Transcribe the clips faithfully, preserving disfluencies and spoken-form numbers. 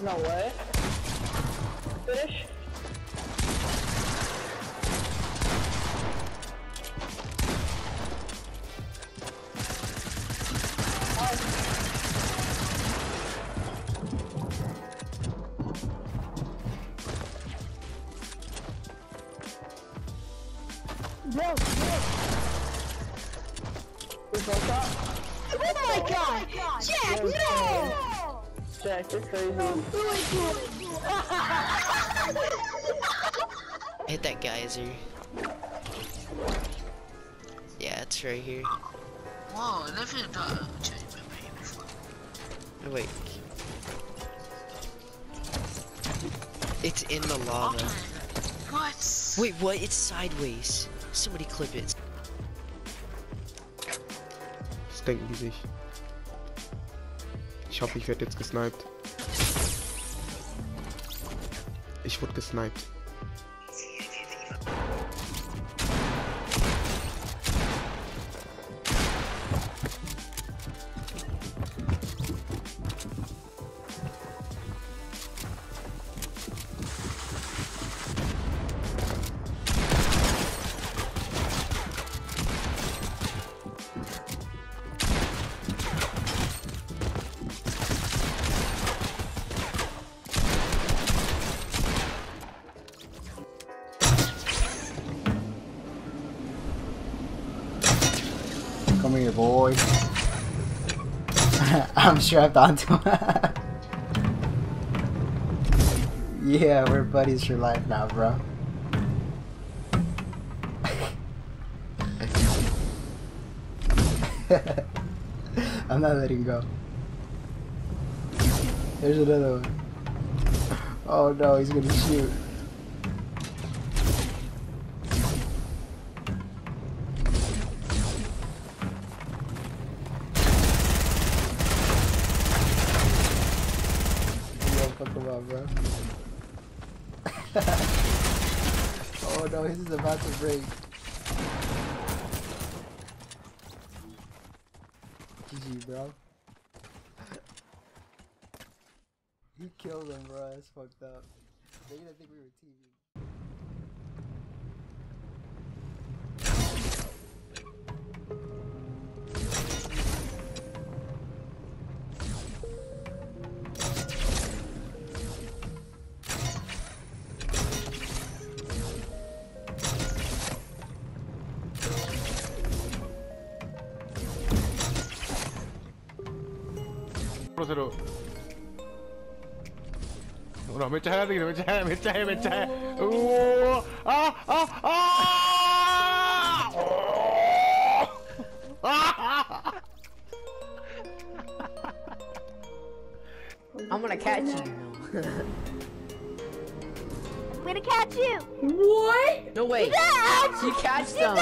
No way. Finish. Bro, bro. We broke up. Oh my god! Jack, no! Jack, you're crazy. Hit that geyser. Yeah, it's right here. Whoa, I never uh, changed my name before. Oh, wait. It's in the lava. Okay. What? Wait, what? It's sideways. Somebody clip it. Was denken die sich? Ich hoffe, ich werde jetzt gesniped. Ich wurde gesniped. Come here, boy. I'm strapped onto him. Yeah, we're buddies for life now, bro. I'm not letting go. There's another one. Oh no, he's gonna shoot. Fuck him up, bro. Oh no, his is about to break. G G, bro. He killed him, bro. That's fucked up. They're gonna think we were teaming. Prosero. Udah, mencah lagi, mencah, mencah, mencah. Oh, ah, ah, ah! Oh! I'm gonna catch you. I'm gonna catch you. What? No way. No! You catch them.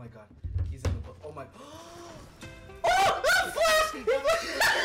my god. He's in the book. Oh my. Oh! Oh! Flash!